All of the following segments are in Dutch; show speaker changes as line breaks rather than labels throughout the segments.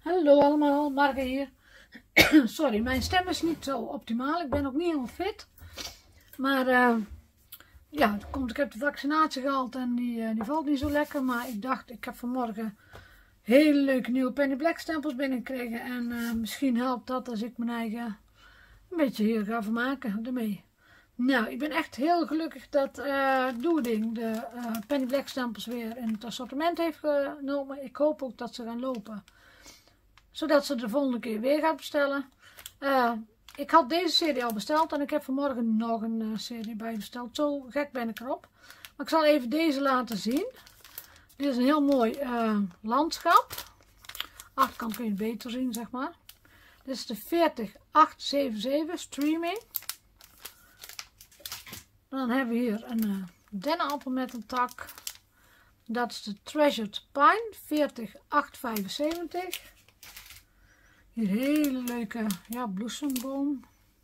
Hallo allemaal, Marga hier. Sorry, mijn stem is niet zo optimaal. Ik ben ook niet helemaal fit. Maar ja, het komt, ik heb de vaccinatie gehad en die valt niet zo lekker. Maar ik dacht, ik heb vanmorgen hele leuke nieuwe Penny Black stempels binnengekregen. En misschien helpt dat als ik mijn eigen een beetje hier ga vermaken ermee. Nou, ik ben echt heel gelukkig dat Dooding de Penny Black stempels weer in het assortiment heeft genomen. Ik hoop ook dat ze gaan lopen, zodat ze de volgende keer weer gaat bestellen. Ik had deze serie al besteld en ik heb vanmorgen nog een serie bij besteld. Zo gek ben ik erop. Maar ik zal even deze laten zien. Dit is een heel mooi landschap. Achterkant kun je het beter zien, zeg maar. Dit is de 40877 Streaming. Dan hebben we hier een dennenappel met een tak. Dat is de Treasured Pine 40875. Hier hele leuke bloesemboom.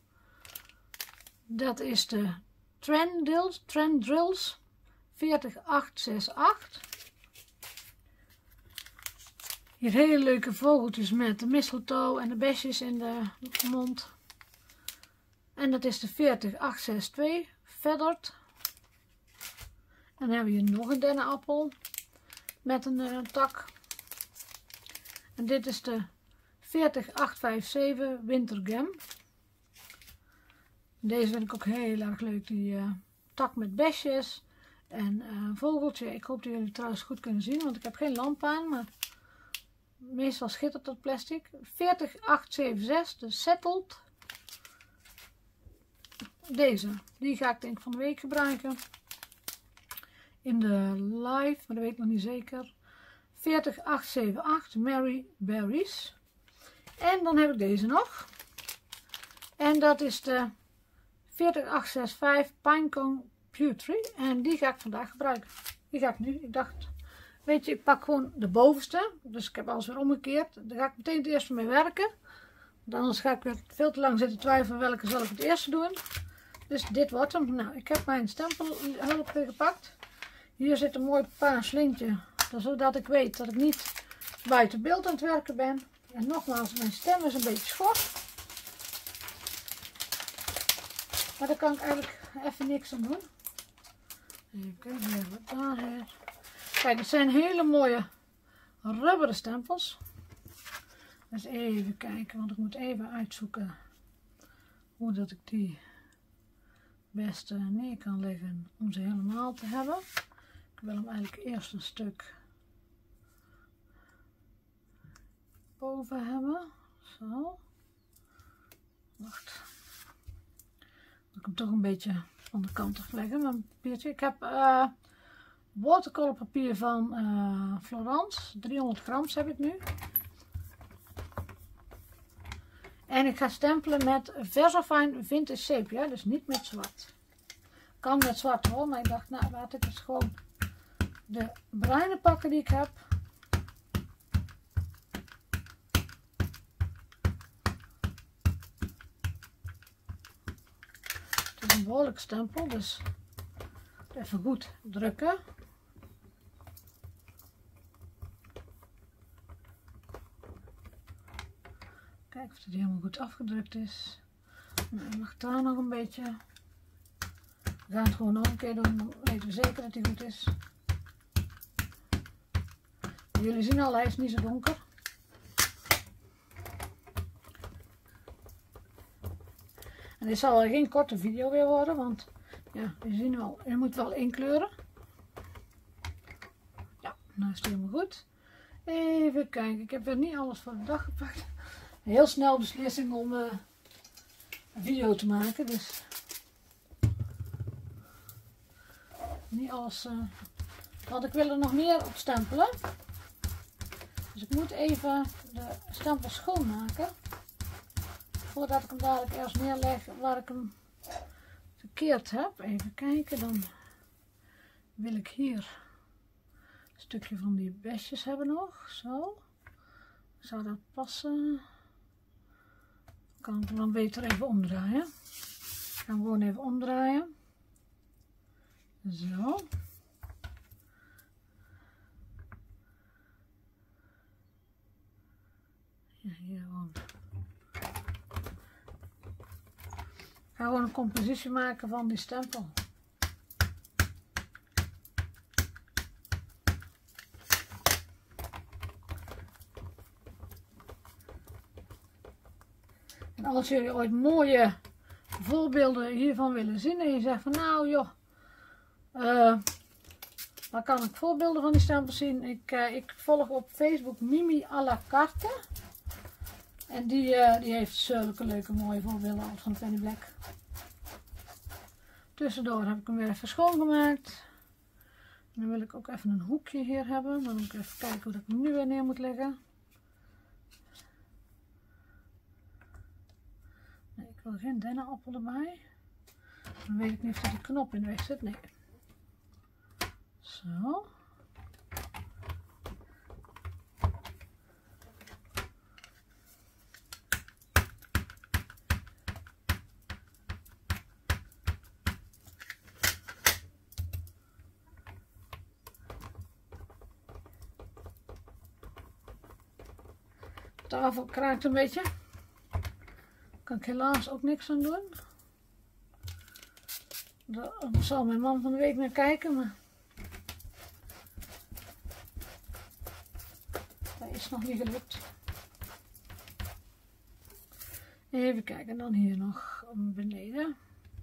Dat is de Trendrills 40868. Hier hele leuke vogeltjes met de mistletoe en de besjes in de mond. En dat is de 40862 Feathered. En dan hebben we hier nog een dennenappel met een tak. En dit is de 40857 Wintergem. Deze vind ik ook heel erg leuk. Die tak met besjes en vogeltje. Ik hoop dat jullie het trouwens goed kunnen zien, want ik heb geen lamp aan. Maar meestal schittert dat plastic. 40876, de Settled. Deze, die ga ik denk ik van de week gebruiken. In de live, maar dat weet ik nog niet zeker. 40878 Mary Berries. En dan heb ik deze nog. En dat is de 40865 Pinecone Pewtree. En die ga ik vandaag gebruiken. Die ga ik nu. Ik dacht, weet je, ik pak gewoon de bovenste. Dus ik heb alles weer omgekeerd. Daar ga ik meteen het eerste mee werken. Want anders ga ik weer veel te lang zitten twijfelen welke zal ik het eerste doen. Dus dit wordt hem. Nou, ik heb mijn stempelhulp weer gepakt. Hier zit een mooi paars lintje. Zodat ik weet dat ik niet buiten beeld aan het werken ben. En nogmaals, mijn stem is een beetje schor. Maar daar kan ik eigenlijk even niks aan doen. Even kijken wat daar is. Kijk, het zijn hele mooie rubberen stempels. Dus even kijken, want ik moet even uitzoeken hoe dat ik die best neer kan leggen om ze helemaal te hebben. Ik wil hem eigenlijk eerst een stuk boven hebben. Zo. Wacht. Moet ik hem toch een beetje aan de kant leggen. Mijn papiertje. Ik heb watercolor papier van Florence. 300 gram heb ik nu. En ik ga stempelen met Versafine Vintage Sepia. Dus niet met zwart. Kan met zwart hoor. Maar ik dacht, nou laat ik eens gewoon de bruine pakken die ik heb. Het is een behoorlijk stempel, dus even goed drukken. Kijk of het helemaal goed afgedrukt is. Nou, ik mag daar nog een beetje. We gaan het gewoon nog een keer doen, dan weten we zeker dat hij goed is. Jullie zien al, hij is niet zo donker. En dit zal wel geen korte video weer worden, want ja, je ziet wel, je moet wel inkleuren. Ja, nou is het helemaal goed. Even kijken, ik heb weer niet alles voor de dag gepakt. Heel snel beslissing om een video te maken, dus niet alles. Want ik wil er nog meer op stempelen. Dus ik moet even de stempel schoonmaken. Voordat ik hem dadelijk eerst neerleg waar ik hem verkeerd heb. Even kijken, dan wil ik hier een stukje van die besjes hebben nog. Zo. Zou dat passen? Kan ik hem dan beter even omdraaien. Ik ga hem gewoon even omdraaien. Zo. ga gewoon een compositie maken van die stempel. En als jullie ooit mooie voorbeelden hiervan willen zien en je zegt van nou joh, waar kan ik voorbeelden van die stempels zien? Ik volg op Facebook Mimi à la carte. En die heeft zulke leuke mooie voorbeelden als van Penny Black. Tussendoor heb ik hem weer even schoongemaakt. En dan wil ik ook even een hoekje hier hebben. Dan moet ik even kijken hoe ik hem nu weer neer moet leggen. Nee, ik wil geen dennenappel erbij. Dan weet ik niet of er die knop in de weg zit. Nee. Zo. De tafel kraakt een beetje. Daar kan ik helaas ook niks aan doen. Daar zal mijn man van de week naar kijken, maar dat is nog niet gelukt. Even kijken, dan hier nog beneden.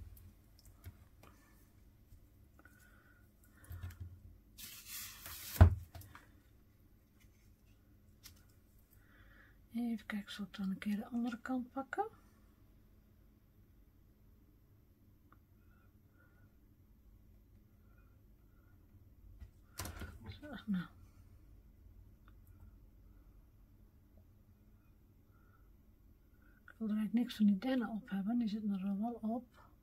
Even kijken, zal ik dan een keer de andere kant pakken. Zo, nou. Ik wil er eigenlijk niks van die dennen op hebben, die zitten er wel op.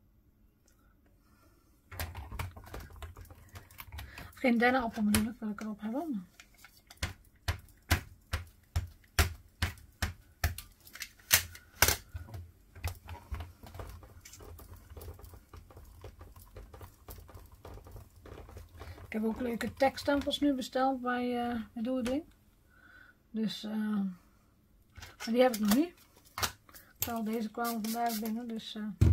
Of geen dennenappel bedoel ik, wil ik erop hebben. Ik heb ook leuke tekststempels nu besteld bij Doeding. Dus, maar die heb ik nog niet. Terwijl deze kwamen vandaag binnen, dus...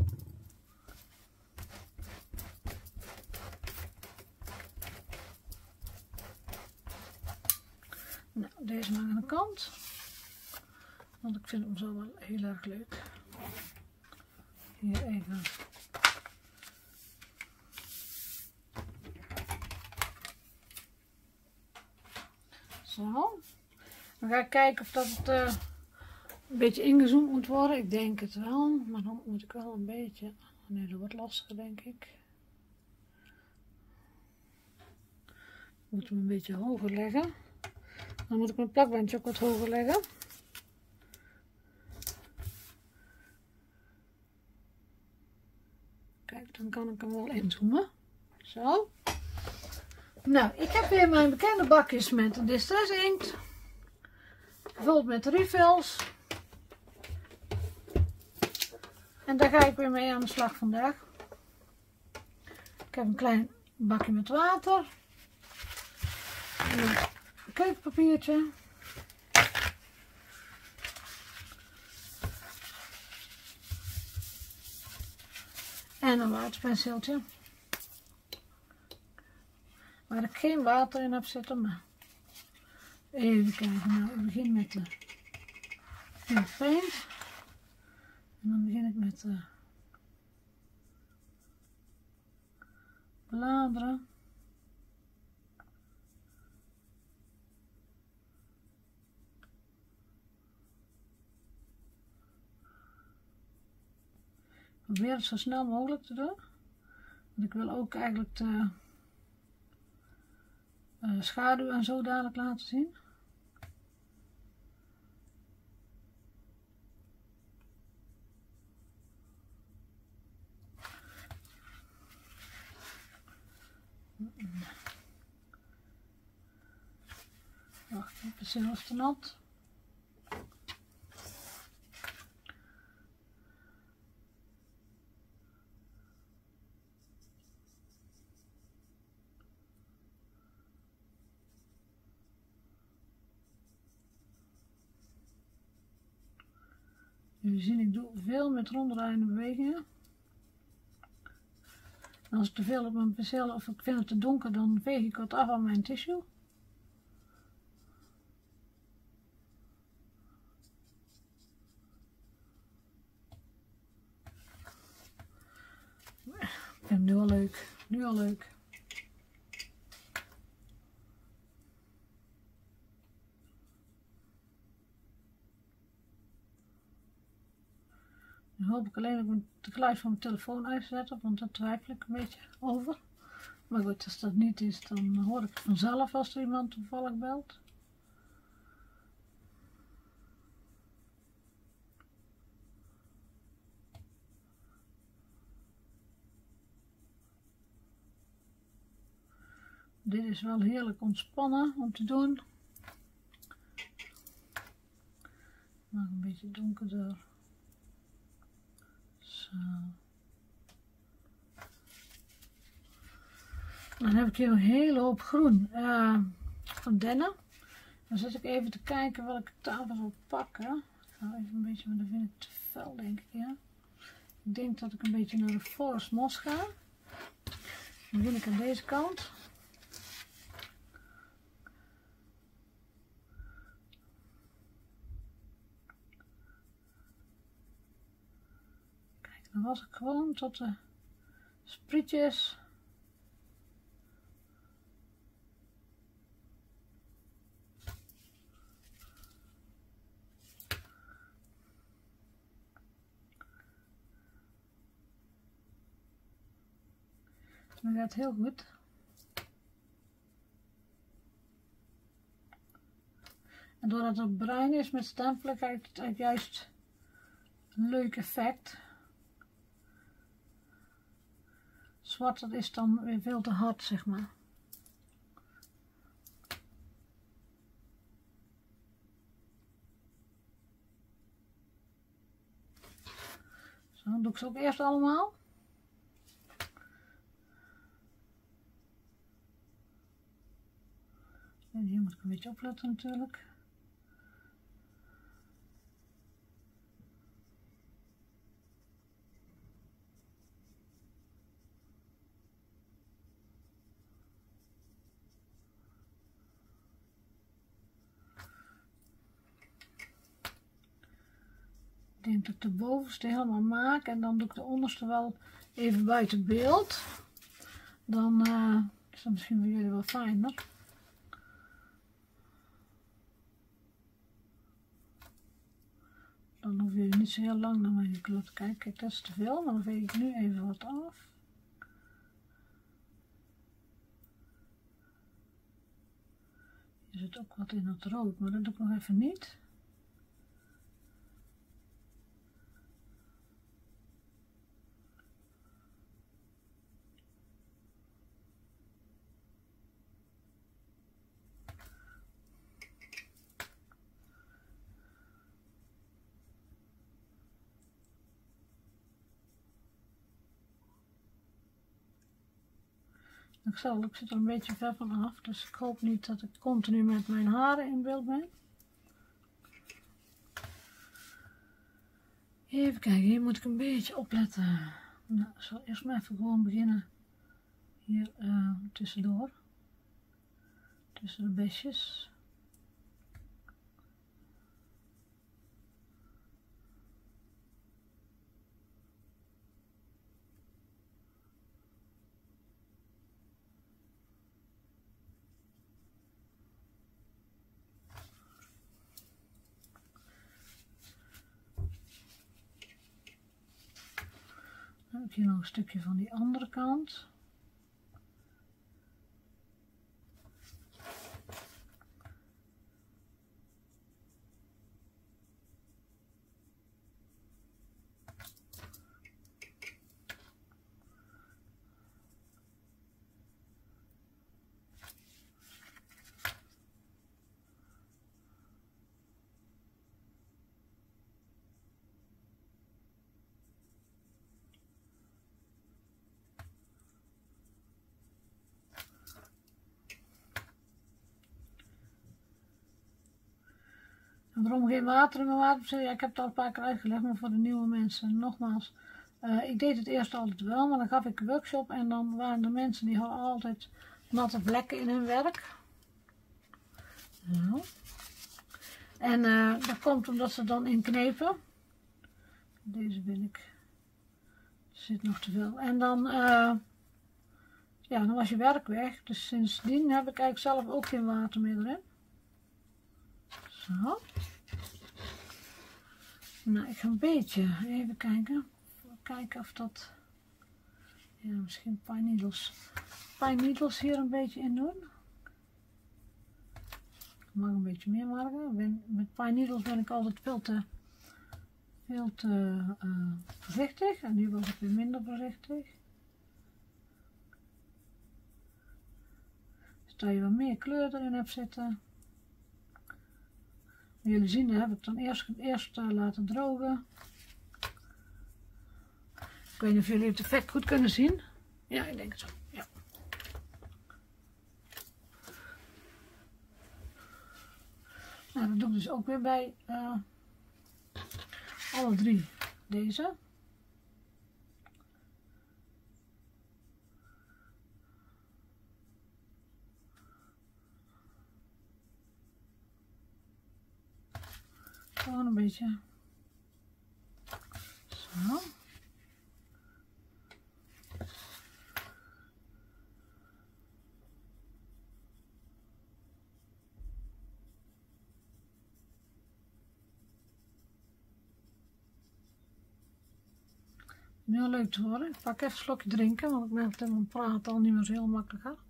Nou, deze maar aan de kant. Want ik vind hem zo wel heel erg leuk. Hier even... Zo. Dan ga ik kijken of dat het een beetje ingezoomd moet worden. Ik denk het wel, maar dan moet ik wel een beetje... Nee, dat wordt lastiger denk ik. Ik moet hem een beetje hoger leggen. Dan moet ik mijn plakbandje ook wat hoger leggen. Kijk, dan kan ik hem wel inzoomen. Zo. Nou, ik heb weer mijn bekende bakjes met Distress inkt. Gevuld met refills. En daar ga ik weer mee aan de slag vandaag. Ik heb een klein bakje met water. Een keukenpapiertje. En een waterpenseeltje. Waar ik geen water in heb zitten, maar even kijken. Nou, ik begin met de paint. En dan begin ik met de bladeren. Ik probeer het zo snel mogelijk te doen. Want ik wil ook eigenlijk de schaduw en zo dadelijk laten zien. Wacht, het penseel is te nat. Jullie zien, ik doe veel met ronddraaiende bewegingen. En als ik te veel op mijn penseel of ik vind het te donker, dan veeg ik wat af aan mijn tissue. Ik vind het nu al leuk. Nu al leuk. Dan hoop ik alleen dat ik het geluid van mijn telefoon uitzet, want daar twijfel ik een beetje over. Maar goed, als dat niet is, dan hoor ik het vanzelf als er iemand toevallig belt. Dit is wel heerlijk ontspannen om te doen. Nog een beetje donkerder. Zo. Dan heb ik hier een hele hoop groen van dennen. Dan zit ik even te kijken welke tafel wil pakken. Ik ga even een beetje, maar dan vind ik te fel, denk ik. Ja. Ik denk dat ik een beetje naar de Forest Moss ga. Dan begin ik aan deze kant. Kijk, dan was ik gewoon tot de sprietjes. Dat gaat heel goed. En doordat het bruin is met stempelen, krijgt het juist een leuk effect. Zwart, dat is dan weer veel te hard, zeg maar. Zo, dan doe ik ze ook eerst allemaal. En hier moet ik een beetje opletten natuurlijk. Ik denk dat ik de bovenste helemaal maak en dan doe ik de onderste wel even buiten beeld. Dan is dat misschien voor jullie wel fijner. Dan hoef je niet zo heel lang naar mijn kleur te kijken. Kijk, dat is te veel, maar dan veeg ik nu even wat af. Er zit ook wat in het rood, maar dat doe ik nog even niet. Ik zit er een beetje ver van af, dus ik hoop niet dat ik continu met mijn haren in beeld ben. Even kijken, hier moet ik een beetje opletten. Nou, ik zal eerst maar even gewoon beginnen hier tussendoor. Tussen de besjes. Dan heb ik hier nog een stukje van die andere kant. En waarom geen water in mijn waterpistol? Ja, ik heb het al een paar keer uitgelegd, maar voor de nieuwe mensen nogmaals. Ik deed het eerst altijd wel, maar dan gaf ik een workshop en dan waren er mensen die hadden altijd natte vlekken in hun werk. Zo. En dat komt omdat ze dan inknepen. Deze ben ik. Er zit nog te veel. En dan, ja, dan was je werk weg. Dus sindsdien heb ik eigenlijk zelf ook geen water meer erin. Zo. Nou, ik ga een beetje even kijken. Kijken of dat. Ja, misschien pine needles hier een beetje in doen. Ik mag een beetje meer maken. Met pine needles ben ik altijd veel te voorzichtig. En nu was ik weer minder voorzichtig. Dus dat je wat meer kleur erin hebt zitten. Jullie zien, dat heb ik dan eerst laten drogen. Ik weet niet of jullie het effect goed kunnen zien. Ja, ik denk het zo. Ja. Nou, dat doe ik dus ook weer bij alle drie deze. Gewoon een beetje. Zo. Heel leuk te worden. Ik pak even een slokje drinken, want ik merk dat mijn praten al niet meer zo heel makkelijk gaat.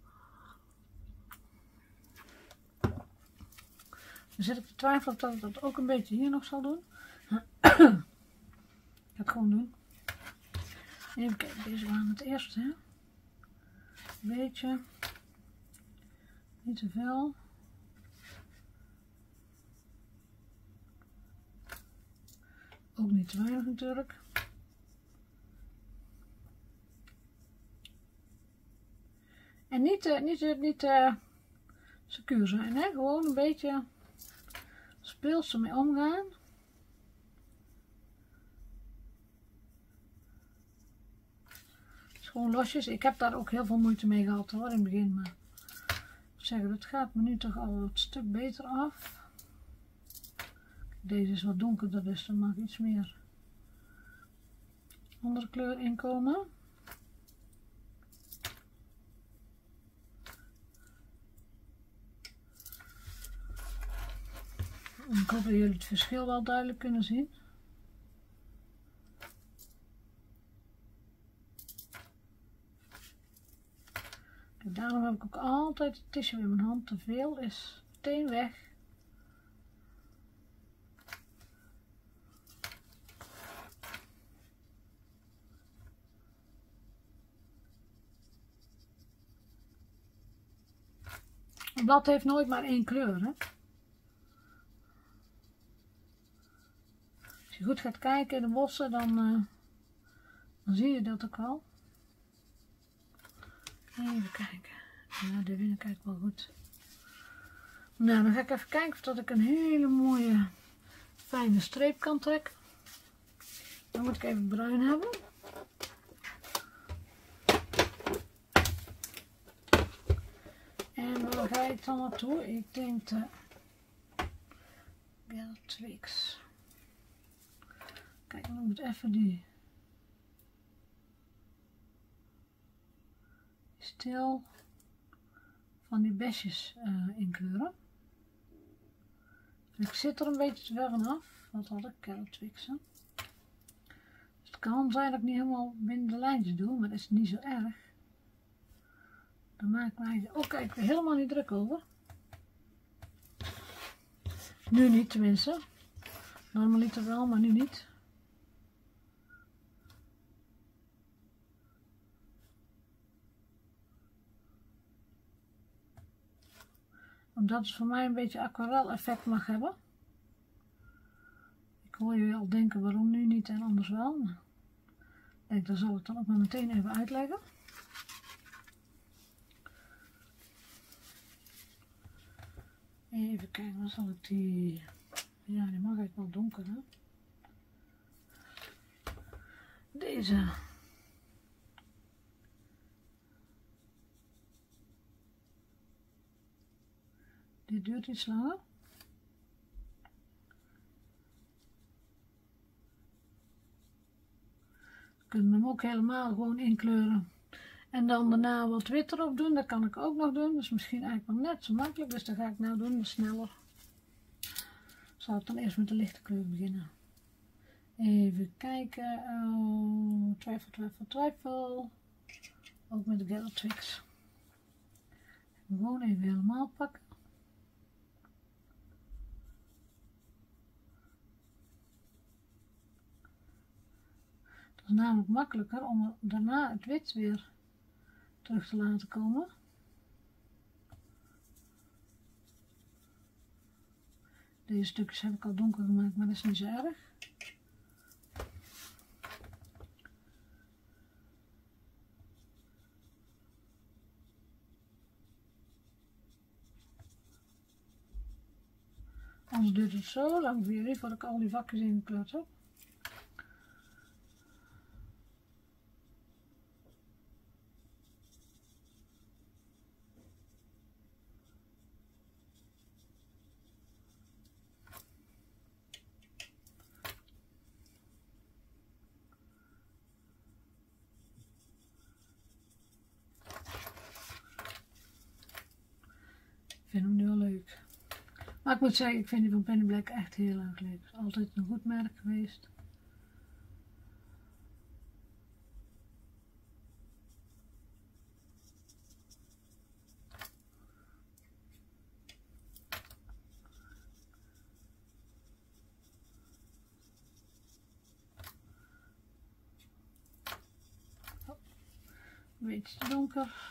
Dan zit ik te twijfelen of ik dat ook een beetje hier nog zal doen. Ik ga het gewoon doen. Even kijken, deze waren het eerste. Hè? Een beetje. Niet te veel. Ook niet te weinig natuurlijk. En niet secuur zijn, hè? Gewoon een beetje speels ermee omgaan. Gewoon losjes. Ik heb daar ook heel veel moeite mee gehad hoor in het begin, maar ik zeg, dat gaat me nu toch al een stuk beter af. Deze is wat donkerder, dus er mag iets meer andere kleur in komen. Ik hoop dat jullie het verschil wel duidelijk kunnen zien. En daarom heb ik ook altijd het tissue in mijn hand. Te veel is meteen weg. Een blad heeft nooit maar één kleur, hè? Als je goed gaat kijken in de bossen, dan zie je dat ook wel. Even kijken. Ja, dit vind ik eigenlijk wel goed. Nou, dan ga ik even kijken of dat ik een hele mooie fijne streep kan trekken. Dan moet ik even bruin hebben. En waar ga ik dan naartoe? Ik denk de Bellatrix. Kijk, dan moet even die stil van die besjes inkleuren. Ik zit er een beetje te ver vanaf. Wat had ik? Bellatrix. Dus het kan zijn dat ik niet helemaal binnen de lijntjes doe, maar dat is niet zo erg. Dan maak ik me eigenlijk ook eigenlijk helemaal niet druk over. Nu niet tenminste. Normaliter wel, maar nu niet. Omdat het voor mij een beetje aquarel effect mag hebben. Ik hoor jullie al denken waarom nu niet en anders wel. Maar ik denk dat zal ik dan ook maar meteen even uitleggen. Even kijken, waar zal ik die... Ja, die mag eigenlijk wel donker, hè? Deze. Dit duurt iets langer. We kunnen hem ook helemaal gewoon inkleuren. En dan daarna wat wit erop doen. Dat kan ik ook nog doen. Dat is misschien eigenlijk nog net zo makkelijk. Dus dat ga ik nou doen, maar sneller. Zal ik dan eerst met de lichte kleur beginnen. Even kijken. Oh, twijfel. Ook met de Gather Twix. Gewoon even helemaal pakken. Het is namelijk makkelijker om daarna het wit weer terug te laten komen. Deze stukjes heb ik al donker gemaakt, maar dat is niet zo erg. Anders duurt het zo lang weer voordat ik al die vakjes ingekleurd heb. Ik vind hem nu wel leuk. Maar ik moet zeggen, ik vind die van Penny Black echt heel erg leuk. Het is altijd een goed merk geweest. Oh, een beetje donker.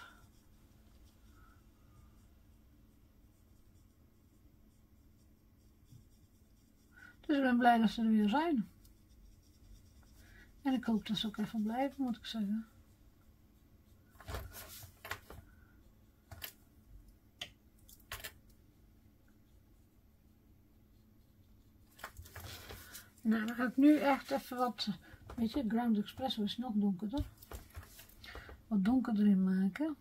Dus ik ben blij dat ze er weer zijn. En ik hoop dat ze ook even blijven, moet ik zeggen. Nou, dan ga ik nu echt even wat, weet je, Ground Espresso is nog donkerder. Wat donkerder in maken.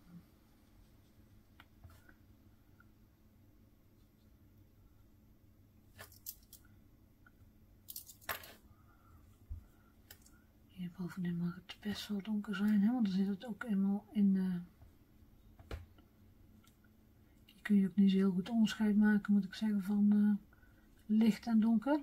Hier bovenin mag het best wel donker zijn, hè? Want dan zit het ook helemaal in de... Hier kun je ook niet zo heel goed onderscheid maken, moet ik zeggen, van licht en donker.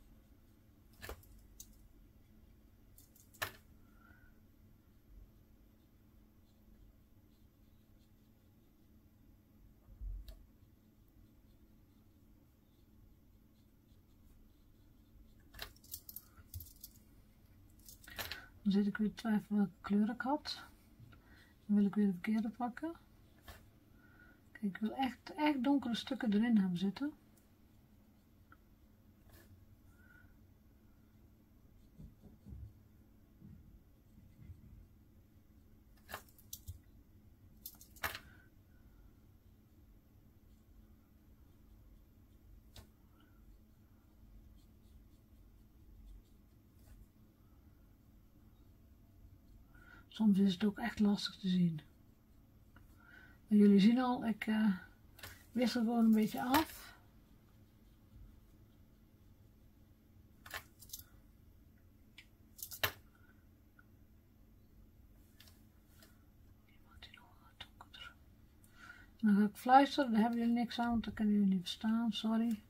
Dan zit ik weer te twijfelen welke kleur ik had. Dan wil ik weer de verkeerde pakken. Kijk, ik wil echt donkere stukken erin hebben zitten. Soms is het ook echt lastig te zien. En jullie zien al, ik wissel gewoon een beetje af. Dan ga ik fluisteren, daar hebben jullie niks aan, want dat kunnen jullie niet verstaan, sorry.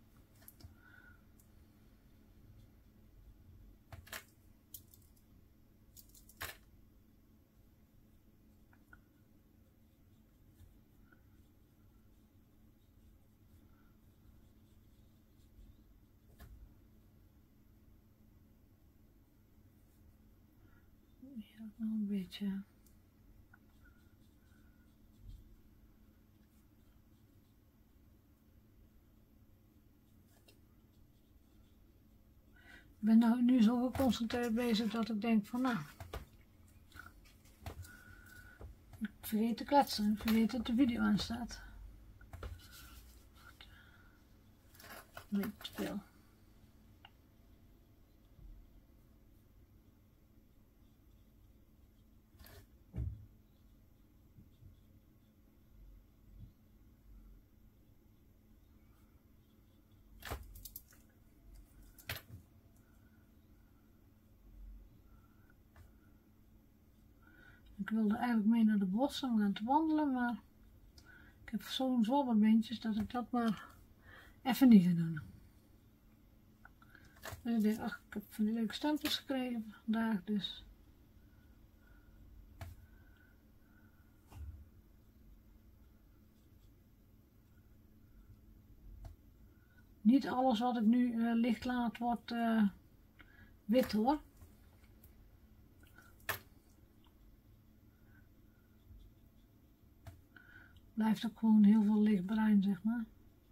Hier ook nog een beetje. Ik ben nou nu zo geconcentreerd bezig dat ik denk van nou, ik vergeet te kletsen, ik vergeet dat de video aan staat. Een beetje te veel. Ik wilde eigenlijk mee naar de bossen om gaan te wandelen, maar ik heb zo'n zwabberbeentjes dat ik dat maar even niet ga doen. Dus ik denk, ach, ik heb van die leuke stempels gekregen vandaag, dus. Niet alles wat ik nu licht laat wordt wit hoor. Blijft ook gewoon heel veel lichtbruin, zeg maar.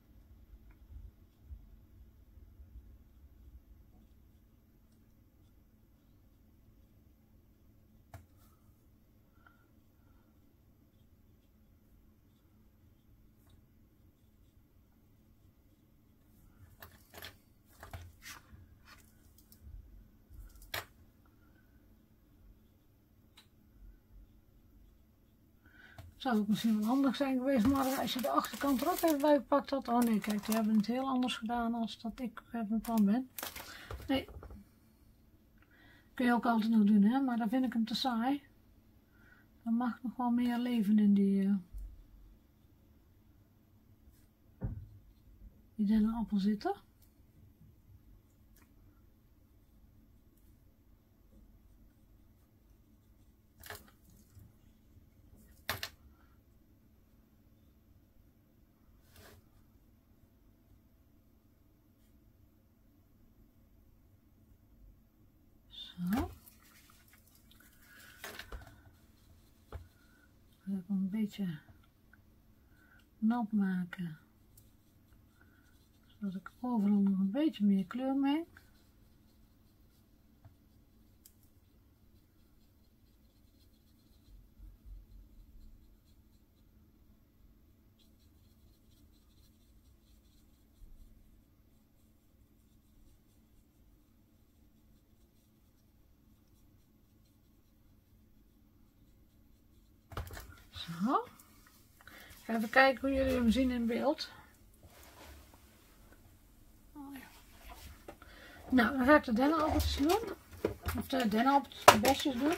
Zou ook misschien wel handig zijn geweest, maar als je de achterkant er ook even bij gepakt had. Oh nee, kijk, die hebben het heel anders gedaan als dat ik van plan ben. Nee. Kun je ook altijd nog doen, hè, maar dan vind ik hem te saai. Er mag nog wel meer leven in die dennenappel zitten. Zo. Dan ga ik hem een beetje nat maken. Zodat ik overal nog een beetje meer kleur meng. Zo. Even kijken hoe jullie hem zien in beeld. Oh, ja. Nou, dan ga ik de dennenappeltjes doen. Of de dennenappeltjes, de besjes doen.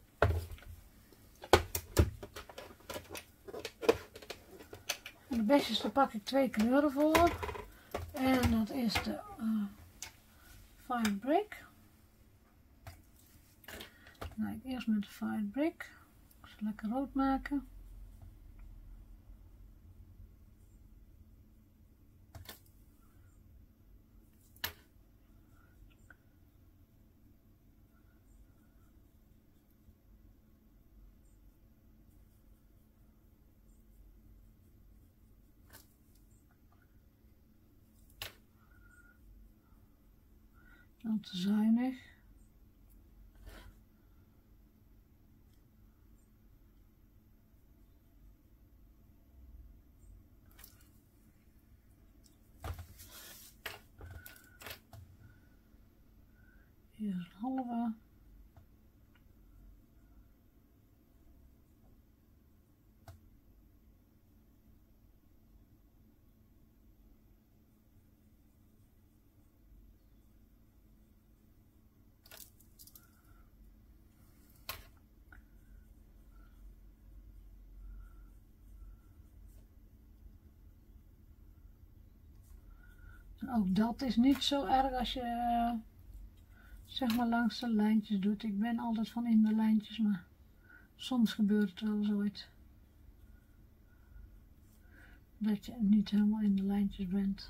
En de besjes, daar pak ik 2 kleuren voor. En dat is de Fire Brick. Dan ga ik eerst met de Fire Brick. Lekker rood maken. Dan te zuinig. Hier is een halve. En ook dat is niet zo erg als je zeg maar langs de lijntjes doet. Ik ben altijd van in de lijntjes, maar soms gebeurt het wel eens ooit dat je niet helemaal in de lijntjes bent.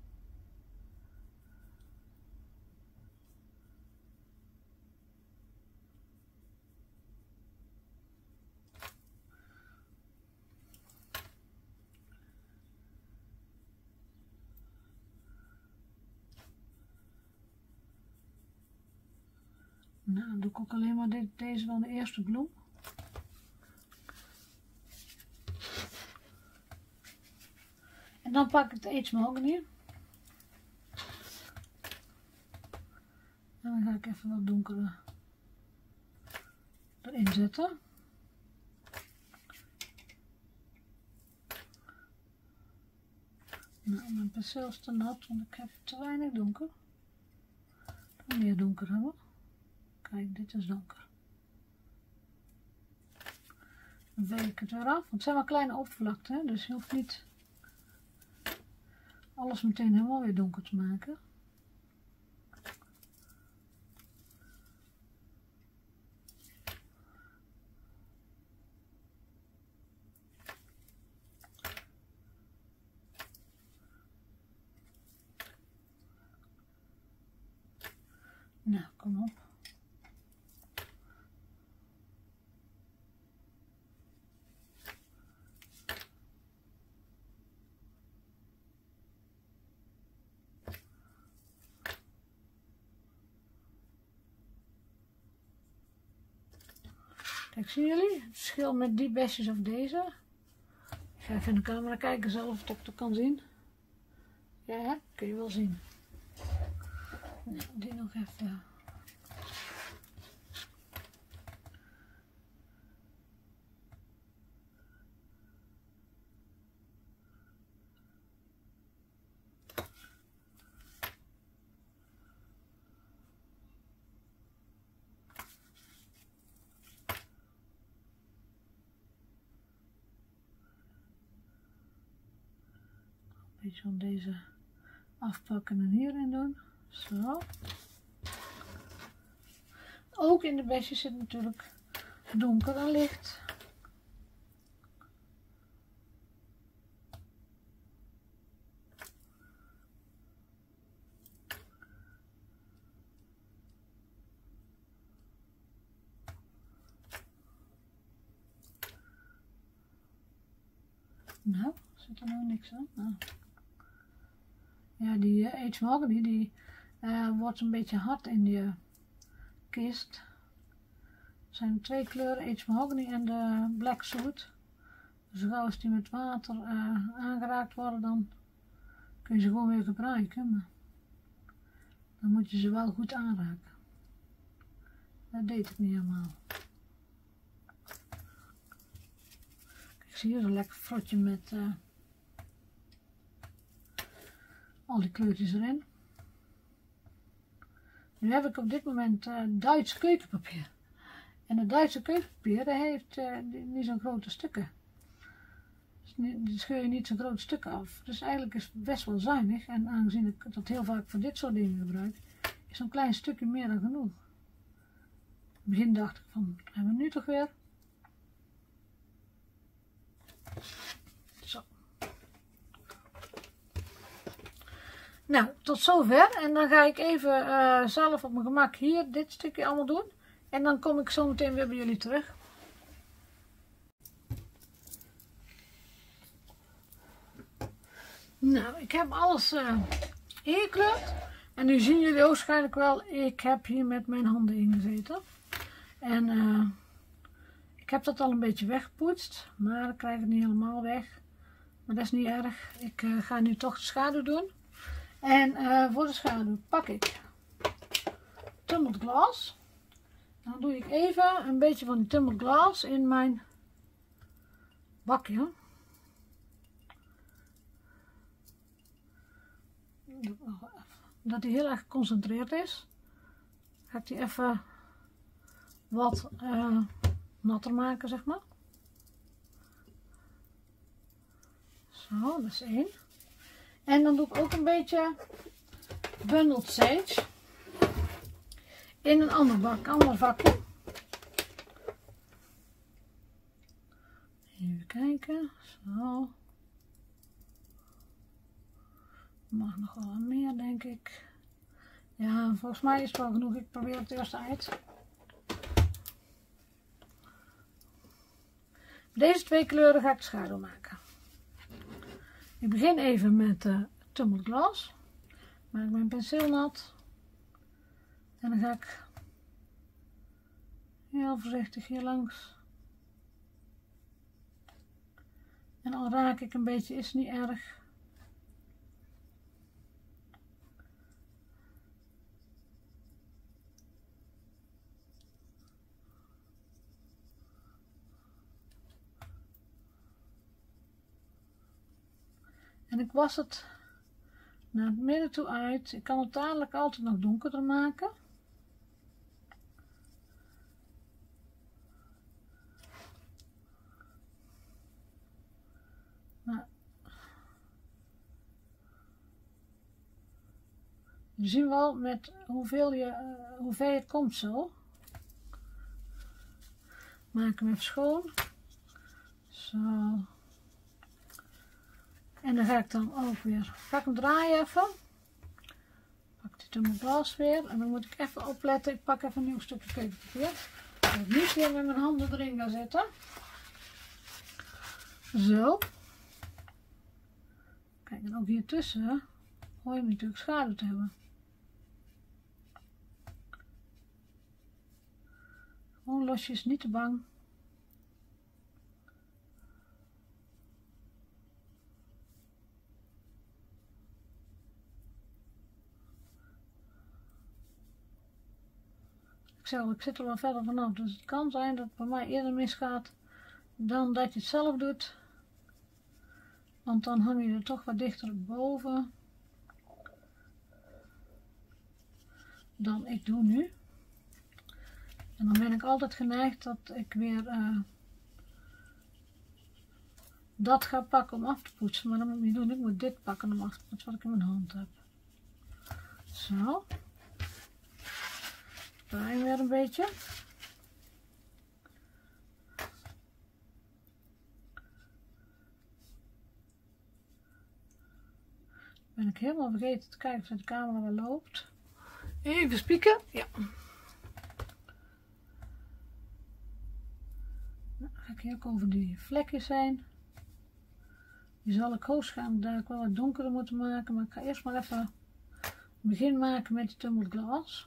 Nou, dan doe ik ook alleen maar deze van de eerste bloem. En dan pak ik de Age Mahogany. En dan ga ik even wat donkerder erin zetten. Nou, mijn penseel is te nat, want ik heb te weinig donker. Ik wil meer donker hebben. Kijk, dit is donker. Dan veeg ik het weer af. Want het zijn wel kleine oppervlakten, hè? Dus je hoeft niet alles meteen helemaal weer donker te maken. Nou, kom op. Kijk, zien jullie het verschil met die besjes of deze? Ik ga even in de camera kijken zelf of ik het kan zien. Ja, hè? Kun je wel zien. Nou, die nog even. Een beetje van deze afpakken en hierin doen. Zo. Ook in de besjes zit natuurlijk donker en licht. Nou, zit er nou niks aan? Nou. Ja, die Age Mahogany die wordt een beetje hard in je kist. Er zijn 2 kleuren, Age Mahogany en de Black Soot. Dus gauw als die met water aangeraakt worden, dan kun je ze gewoon weer gebruiken. Maar dan moet je ze wel goed aanraken. Dat deed ik niet helemaal. Ik zie hier zo'n lekker frotje met al die kleurtjes erin. Nu heb ik op dit moment Duits keukenpapier. En het Duitse keukenpapier heeft niet zo'n grote stukken. Dus die scheur je niet zo'n grote stukken af. Dus eigenlijk is het best wel zuinig. En aangezien ik dat heel vaak voor dit soort dingen gebruik, is zo'n klein stukje meer dan genoeg. In het begin dacht ik van, hebben we nu toch weer? Zo. Nou, tot zover. En dan ga ik even zelf op mijn gemak hier dit stukje allemaal doen. En dan kom ik zo meteen weer bij jullie terug. Nou, ik heb alles ingekleurd. En nu zien jullie waarschijnlijk wel, ik heb hier met mijn handen ingezeten. En ik heb dat al een beetje weggepoetst. Maar ik krijg het niet helemaal weg. Maar dat is niet erg. Ik ga nu toch de schaduw doen. En voor de schaduw pak ik tumbled glass. Dan doe ik even een beetje van die tumbled glass in mijn bakje. Dat die heel erg geconcentreerd is. Ga ik die even wat natter maken, zeg maar. Zo, dat is 1. En dan doe ik ook een beetje bundled sage in een ander vakje. Even kijken, zo. Mag nog wel wat meer, denk ik. Ja, volgens mij is het wel genoeg. Ik probeer het eerst uit. Deze 2 kleuren ga ik de schaduw maken. Ik begin even met tumbled glass. Maak mijn penseel nat. En dan ga ik heel voorzichtig hier langs. En al raak ik een beetje, is niet erg. En ik was het naar het midden toe uit. Ik kan het dadelijk altijd nog donkerder maken. Nou, je ziet wel met hoeveel het komt zo. Maak hem even schoon. Zo. En dan ga ik dan ook weer. Pak hem draaien even. Pak dit in mijn glas weer. En dan moet ik even opletten. Ik pak even een nieuw stukje keukpapier. Dat ik niet weer met mijn handen erin ga zitten. Zo. Kijk, en ook hier tussen hoor je natuurlijk schade te hebben. Gewoon losjes, niet te bang. Ik zit er wel verder vanaf, dus het kan zijn dat het bij mij eerder misgaat dan dat je het zelf doet. Want dan hang je er toch wat dichter boven dan ik doe nu. En dan ben ik altijd geneigd dat ik weer dat ga pakken om af te poetsen. Maar dat moet ik niet doen. Ik moet dit pakken om af te poetsen wat ik in mijn hand heb. Zo. Draai weer een beetje. Ben ik helemaal vergeten te kijken of de camera wel loopt. Even spieken. Ja. Nou, ga ik hier ook over die vlekjes heen. Die zal ik hoogstwaarschijnlijk wel wat donkerder moeten maken. Maar ik ga eerst maar even een begin maken met die tumbled glass.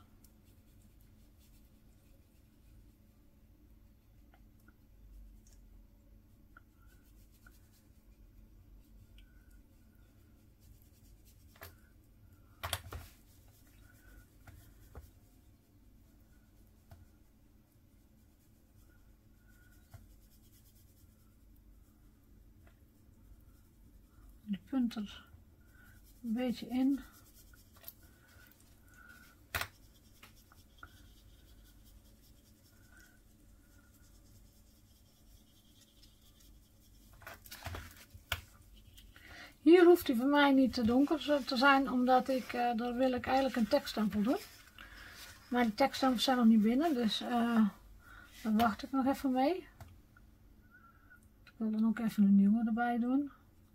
Die punt er een beetje in. Hier hoeft hij voor mij niet te donker te zijn, omdat daar wil ik eigenlijk een tekststempel doen. Maar die tekststempels zijn nog niet binnen, dus daar wacht ik nog even mee. Ik wil dan ook even een nieuwe erbij doen.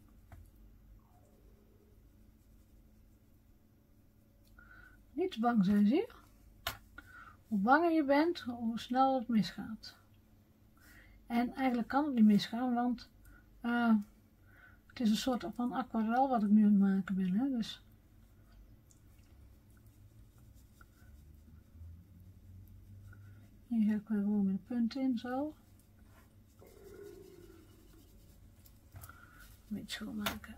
Niet te bang zijn, zie je? Hoe banger je bent, hoe sneller het misgaat. En eigenlijk kan het niet misgaan, want het is een soort van aquarel wat ik nu aan het maken ben. Hè? Dus hier ga ik weer gewoon met een punt in, zo. Een beetje schoonmaken.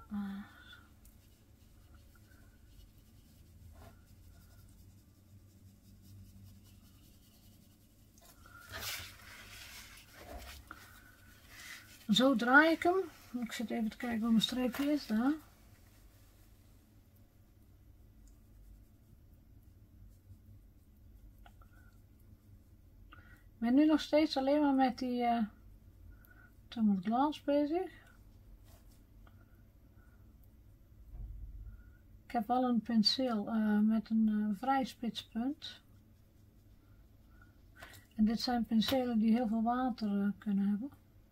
Zo draai ik hem. Ik zit even te kijken waar mijn streepje is, daar. Ik ben nu nog steeds alleen maar met die tumbled glass bezig. Ik heb wel een penseel met een vrij spits punt. En dit zijn penselen die heel veel water kunnen hebben.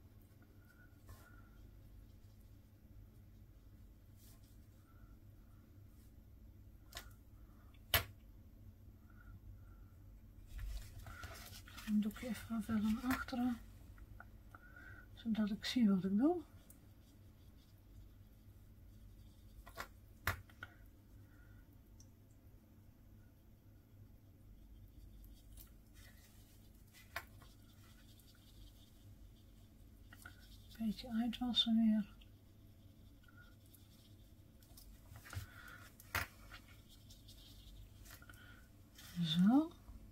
Dan doe ik even verder naar achteren, zodat ik zie wat ik doe. Een beetje uitwassen weer. Zo.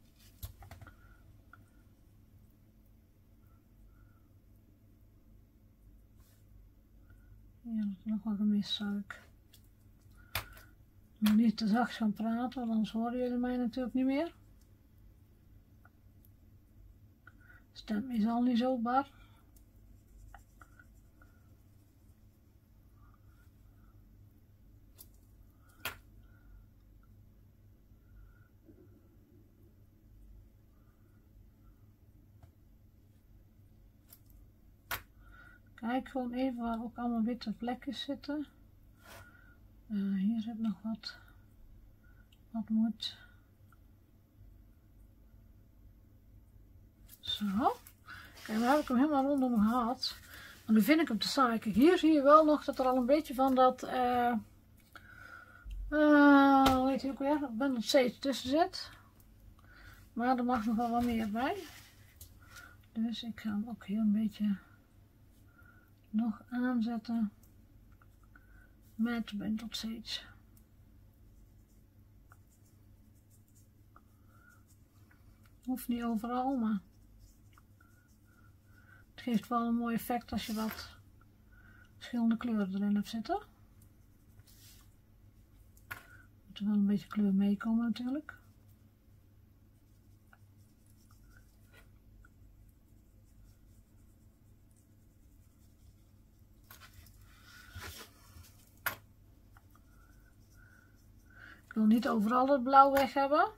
Hier is nog wel gemist, zou ik. Nog niet te zacht gaan praten, want anders horen jullie mij natuurlijk niet meer. Stem is al niet zo bar. Kijk gewoon even waar ook allemaal witte vlekjes zitten. Hier zit nog wat moet. Zo. Kijk, dan heb ik hem helemaal rondom gehad. En nu vind ik hem te saai. Kijk, hier zie je wel nog dat er al een beetje van dat, hoe heet hij ook weer, dat bundel sage tussen zit. Maar er mag nog wel wat meer bij. Dus ik ga hem ook hier een beetje nog aanzetten met bundel sage. Hoeft niet overal, maar het geeft wel een mooi effect als je wat verschillende kleuren erin hebt zitten. Moet er wel een beetje kleur meekomen natuurlijk. Ik wil niet overal het blauw weg hebben.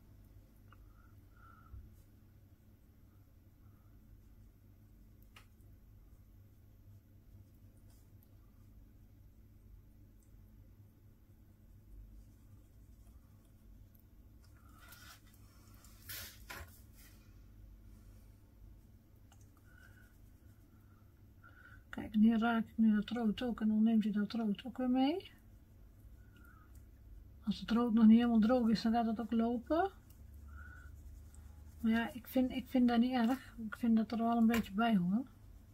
Kijk, en hier raak ik nu dat rood ook en dan neemt hij dat rood ook weer mee. Als het rood nog niet helemaal droog is, dan gaat het ook lopen. Maar ja, ik vind dat niet erg. Ik vind dat er wel een beetje bij hoort.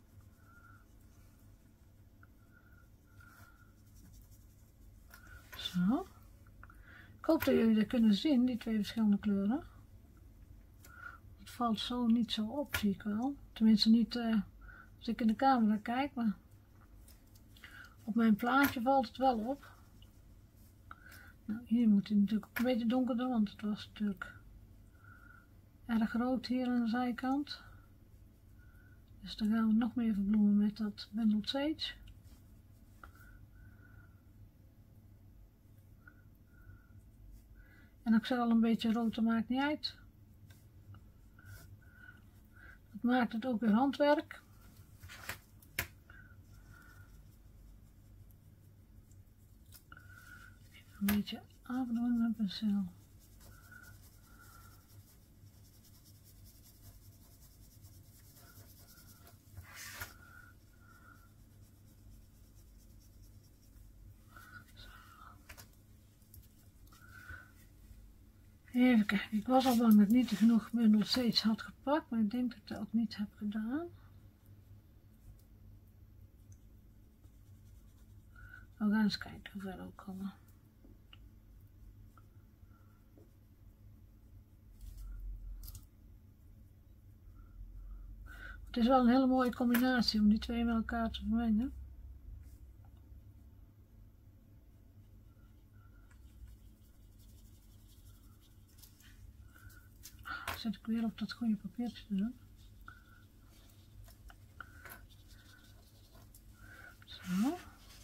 Zo. Ik hoop dat jullie dat kunnen zien, die twee verschillende kleuren. Het valt zo niet zo op, zie ik wel. Tenminste niet als ik in de camera kijk, maar op mijn plaatje valt het wel op. Nou, hier moet hij natuurlijk ook een beetje donkerder, want het was natuurlijk erg rood hier aan de zijkant. Dus dan gaan we nog meer verbloemen met dat bundel sage. En ik zeg al een beetje rood, dat maakt niet uit. Dat maakt het ook weer handwerk. Even een beetje afdoen met penseel. Even kijken, ik was al bang dat ik niet genoeg bundel sage had gepakt, maar ik denk dat ik dat ook niet heb gedaan. We gaan eens kijken hoe ver we komen. Het is wel een hele mooie combinatie om die twee met elkaar te vermengen. Zet ik weer op dat goede papiertje te doen. Zo.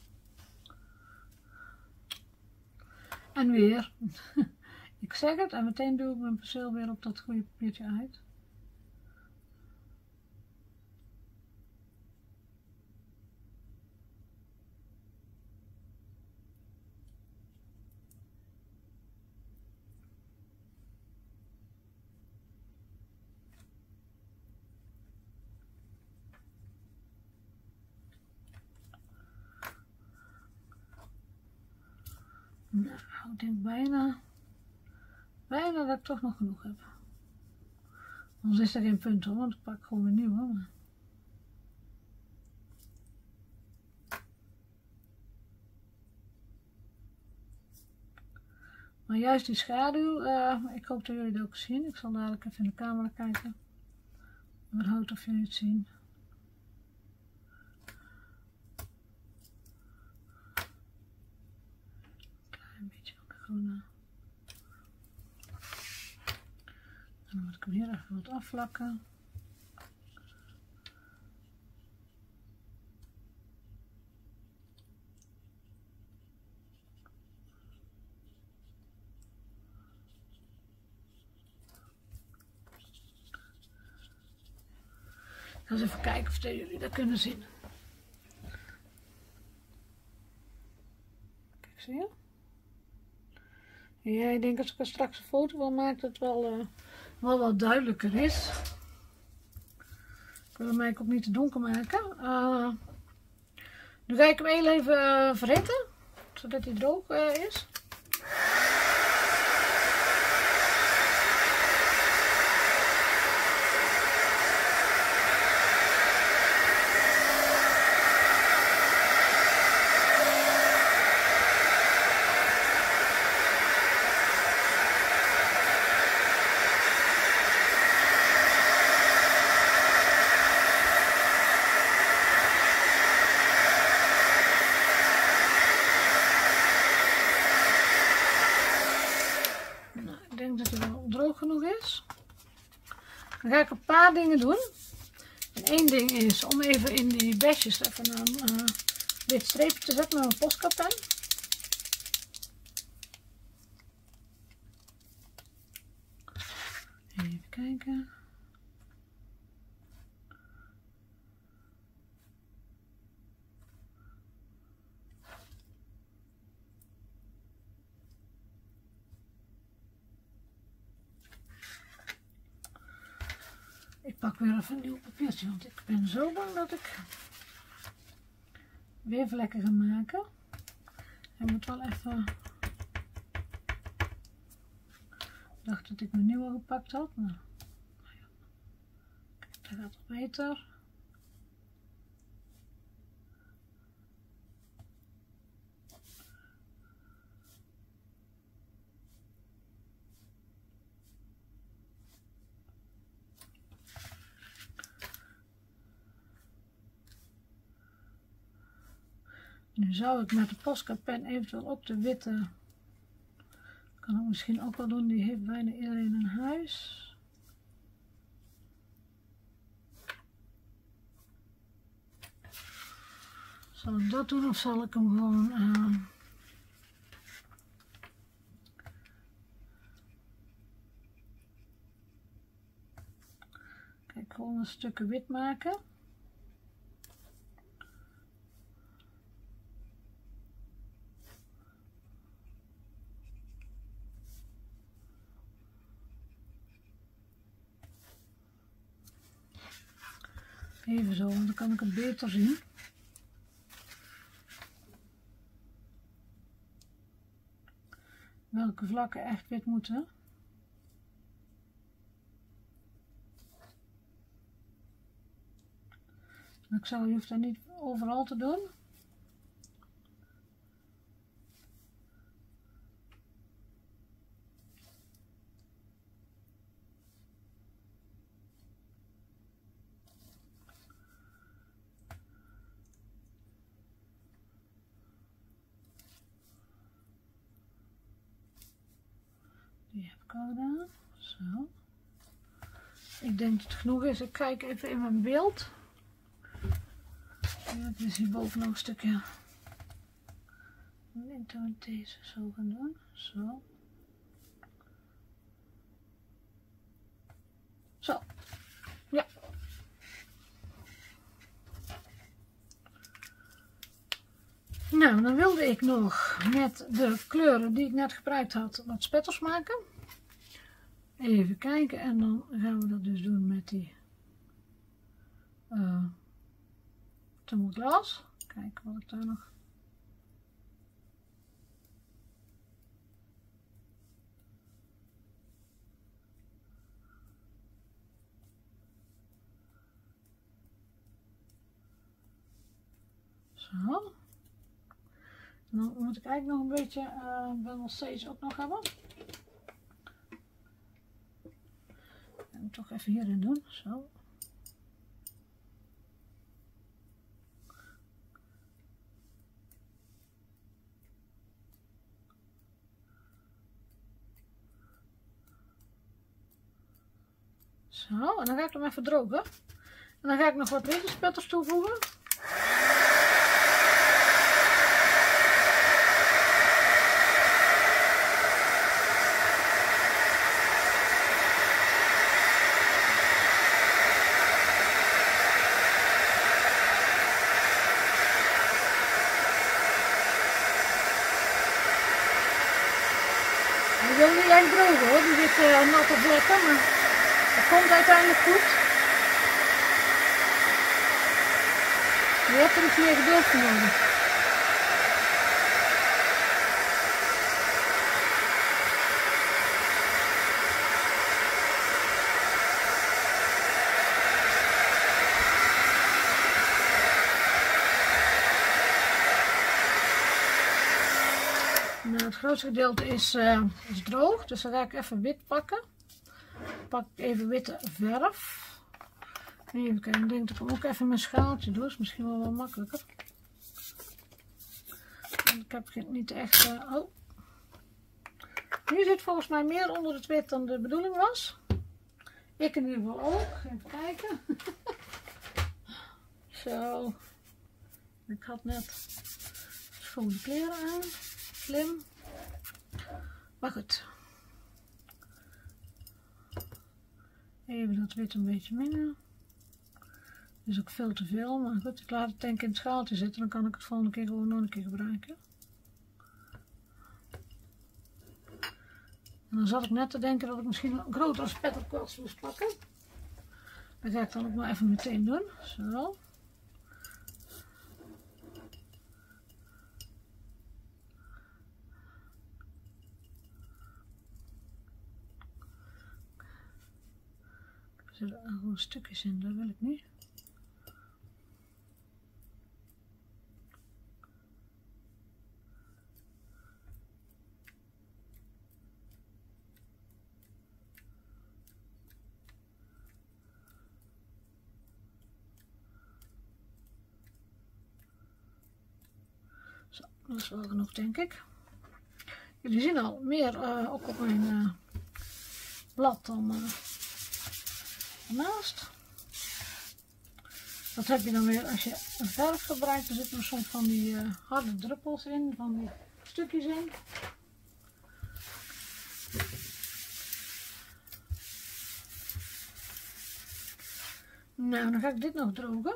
En weer. Ik zeg het en meteen doe ik mijn penseel weer op dat goede papiertje uit. Nou, ik denk bijna dat ik toch nog genoeg heb. Anders is er geen punt hoor, want ik pak gewoon een nieuwe. Maar juist die schaduw, ik hoop dat jullie het ook zien. Ik zal dadelijk even in de camera kijken. Überhaupt of jullie het zien. Een beetje groene. En dan moet ik hem hier even wat afvlakken. Ik ga eens even kijken of jullie dat kunnen zien. zie je? Ja, ik denk als ik er straks een foto van maak, dat het wel wat duidelijker is. Ik wil hem eigenlijk ook niet te donker maken. Nu ga ik hem heel even verhitten, zodat hij droog is. Ik denk dat hij wel droog genoeg is. Dan ga ik een paar dingen doen. En één ding is om even in die besjes even een wit streepje te zetten met mijn Posca-pen. Even kijken. Ik pak weer even een nieuw papiertje, want ik ben zo bang dat ik weer vlekken ga maken. Ik moet wel even... Ik dacht dat ik mijn nieuwe gepakt had, maar ja. Kijk, dat gaat wel beter. Nu zou ik met de Posca-pen eventueel ook de witte, kan ik misschien ook wel doen, die heeft bijna iedereen in huis. Zal ik dat doen of zal ik hem gewoon kijk, gewoon een stukje wit maken. Even zo, want dan kan ik het beter zien. Welke vlakken echt wit moeten. Je hoeft dat niet overal te doen. Die heb ik al gedaan. Zo. Ik denk dat het genoeg is. Ik kijk even in mijn beeld. Ja, het is hierboven nog een stukje. Ik denk dat we deze zo gaan doen. Zo. Zo. Ja. Nou, dan wilde ik nog met de kleuren die ik net gebruikt had wat spetters maken. Even kijken en dan gaan we dat dus doen met die thermoglas. Kijken wat ik daar nog... Zo. Dan moet ik eigenlijk nog een beetje Vanilla Sage ook nog hebben. En toch even hierin doen. Zo. Zo, en dan ga ik hem even drogen. En dan ga ik nog wat winterspetters toevoegen. wil niet echt droog hoor, die zit natte vlekken, maar dat komt uiteindelijk goed. Je hebt er iets meer geduld voor nodig. Nou, het grootste gedeelte is droog, dus dan ga ik even wit pakken. Pak ik even witte verf. Even kijken, ik denk dat ik ook even mijn schaaltje doe, is misschien wel wat makkelijker. Want ik heb niet echt... oh. Hier zit volgens mij meer onder het wit dan de bedoeling was. Ik in ieder geval ook. Even kijken. Zo. Ik had net schone kleren aan. Slim. Maar goed. Even dat wit een beetje mengen. Dat is ook veel te veel, maar goed, ik laat het denk ik in het schaaltje zitten. Dan kan ik het volgende keer gewoon nog een keer gebruiken. En dan zat ik net te denken dat ik misschien een grotere spetterkwast moest pakken. Dat ga ik dan ook maar even meteen doen. Zo. Er zitten gewoon stukjes in, dat wil ik niet. Zo, dat is wel genoeg denk ik. Jullie zien al meer ook op mijn blad dan naast. Dat heb je dan weer als je een verf gebruikt. Er zitten er soms van die harde druppels in, van die stukjes in. Nou, dan ga ik dit nog drogen.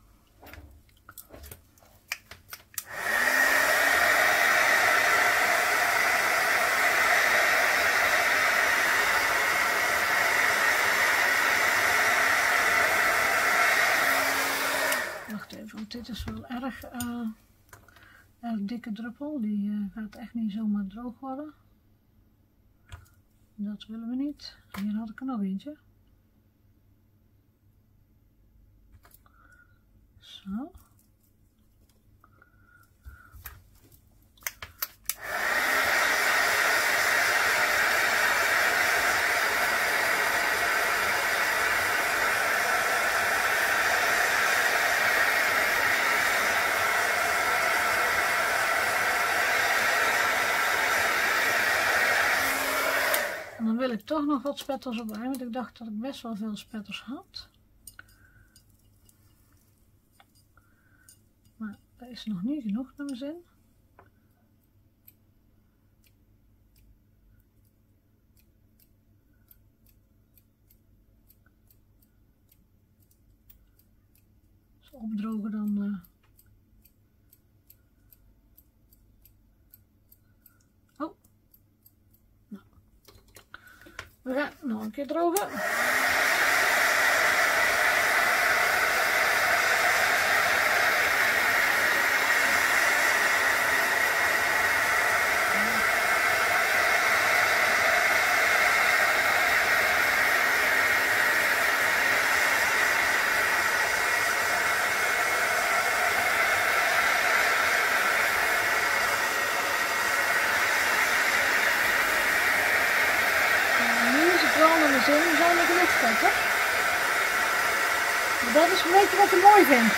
Wacht even, want dit is wel erg dikke druppel. Die gaat echt niet zomaar droog worden. Dat willen we niet. Hier had ik er nog eentje. Zo. En dan wil ik toch nog wat spetters erbij, want ik dacht dat ik best wel veel spetters had. Maar dat is nog niet genoeg naar mijn zin. Als opdrogen dan... Oh. Nou. We gaan nog een keer drogen. Er zijn er genoeg spetters. Dat is een beetje wat ik mooi vind.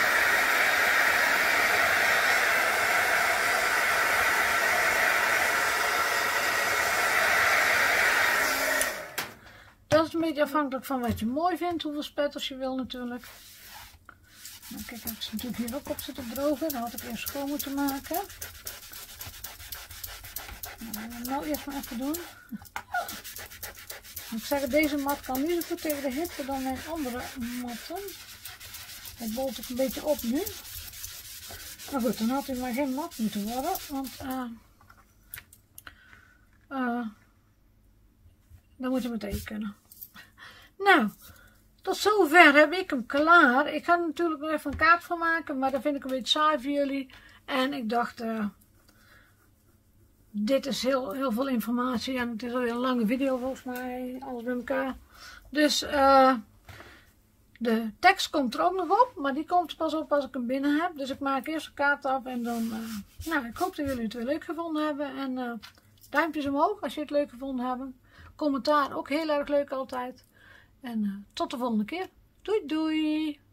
Dat is een beetje afhankelijk van wat je mooi vindt, hoeveel spetters je wil natuurlijk. Nou, kijk, ik heb ze natuurlijk hier ook op zitten drogen. Dat had ik eerst schoon moeten maken. Nou, dat gaan we nou eerst maar even doen. Ik zeg, deze mat kan niet zo goed tegen de hitte dan mijn andere matten. Het bolt ook een beetje op nu. Maar goed, dan had hij maar geen mat moeten worden. Want Dan moet je meteen kunnen. Nou, tot zover heb ik hem klaar. Ik ga er natuurlijk nog even een kaart van maken, maar dat vind ik een beetje saai voor jullie. En ik dacht, dit is heel veel informatie en het is alweer een lange video volgens mij, alles bij elkaar. Dus de tekst komt er ook nog op, maar die komt pas op als ik hem binnen heb. Dus ik maak eerst de kaart af en dan, nou, ik hoop dat jullie het weer leuk gevonden hebben. En duimpjes omhoog als je het leuk gevonden hebt. Commentaar ook heel erg leuk altijd. En tot de volgende keer. Doei doei!